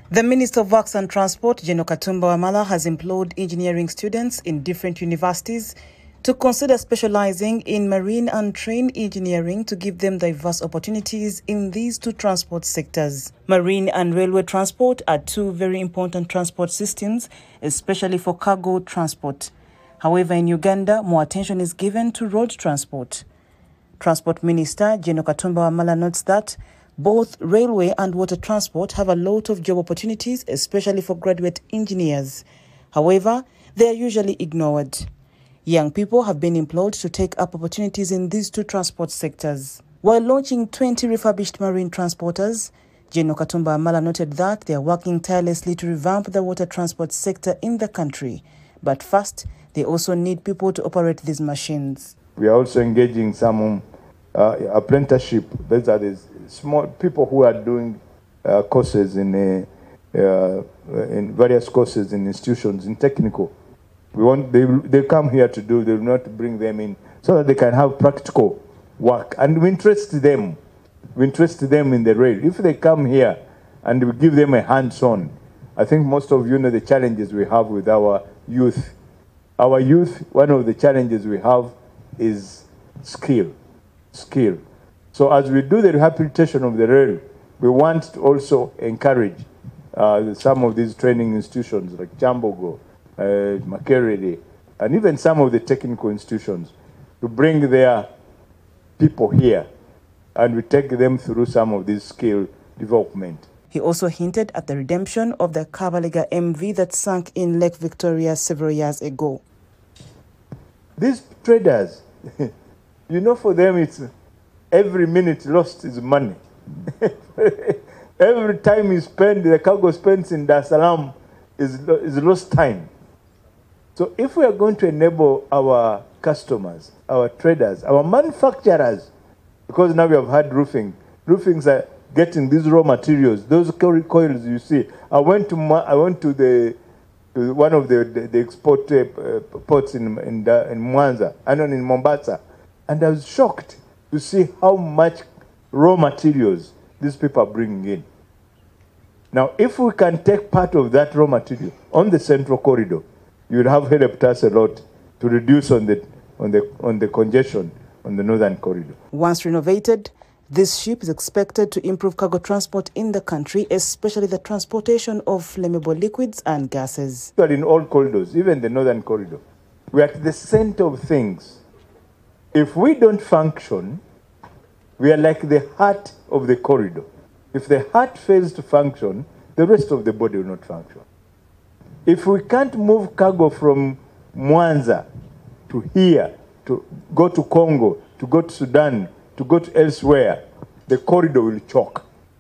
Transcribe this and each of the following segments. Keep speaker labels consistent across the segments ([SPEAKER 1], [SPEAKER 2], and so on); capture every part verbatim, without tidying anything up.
[SPEAKER 1] The Minister of Works and Transport, General Katumba Wamala, has employed engineering students in different universities to consider specializing in marine and train engineering to give them diverse opportunities in these two transport sectors. Marine and railway transport are two very important transport systems, especially for cargo transport. However, in Uganda, more attention is given to road transport. Transport Minister General Katumba Wamala notes that both railway and water transport have a lot of job opportunities, especially for graduate engineers. However, they are usually ignored. Young people have been employed to take up opportunities in these two transport sectors. While launching twenty refurbished marine transporters, General Katumba Wamala noted that they are working tirelessly to revamp the water transport sector in the country. But first, they also need people to operate these machines.
[SPEAKER 2] We are also engaging some uh, apprenticeship. Those are the small people who are doing uh, courses in uh, uh, in various courses in institutions in technical. We want they they come here to do. They will not bring them in so that they can have practical work, and we interest them. We interest them in the rail. If they come here and we give them a hands-on, I think most of you know the challenges we have with our youth. Our youth, one of the challenges we have is skill, skill. So as we do the rehabilitation of the rail, we want to also encourage uh, some of these training institutions like Chambogo, uh, Makerere, and even some of the technical institutions to bring their people here, and we take them through some of this skill development.
[SPEAKER 1] He also hinted at the redemption of the Kabalega M V that sank in Lake Victoria several years ago.
[SPEAKER 2] These traders, you know, for them it's every minute lost is money. Every time you spend, the cargo spends in Dar es Salaam is, is lost time. So if we are going to enable our customers, our traders, our manufacturers, because now we have had roofing, roofings are getting these raw materials, those coils you see. I went to I went to the to one of the the, the export uh, ports in in, the, in Mwanza, and in Mombasa, and I was shocked to see how much raw materials these people are bringing in. Now, if we can take part of that raw material on the central corridor, you would have helped us a lot to reduce on the on the on the congestion on the northern corridor.
[SPEAKER 1] Once renovated, this ship is expected to improve cargo transport in the country, especially the transportation of flammable liquids and gases.
[SPEAKER 2] But in all corridors, even the northern corridor, we are at the center of things. If we don't function, we are like the heart of the corridor. If the heart fails to function, the rest of the body will not function. If we can't move cargo from Mwanza to here, to go to Congo, to go to Sudan, to go to elsewhere, the corridor will choke.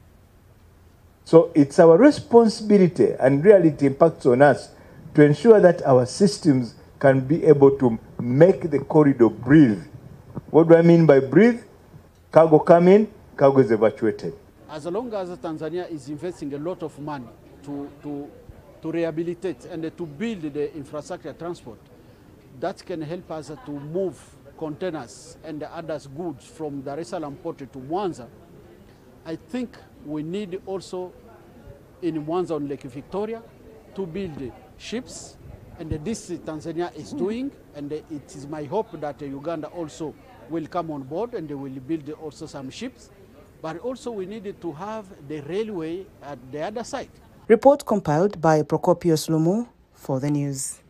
[SPEAKER 2] So it's our responsibility, and really it impacts on us, to ensure that our systems can be able to make the corridor breathe. What do I mean by breathe? Cargo come in, cargo is evacuated.
[SPEAKER 3] As long as Tanzania is investing a lot of money to, to, to rehabilitate and to build the infrastructure transport, that can help us to move containers and other goods from Dar es Salaam port to Mwanza. I think we need also in Mwanza on Lake Victoria to build ships, and this Tanzania is doing, and it is my hope that Uganda also will come on board and they will build also some ships. But also we needed to have the railway at the other side.
[SPEAKER 1] Report compiled by Procopius Lumu for the news.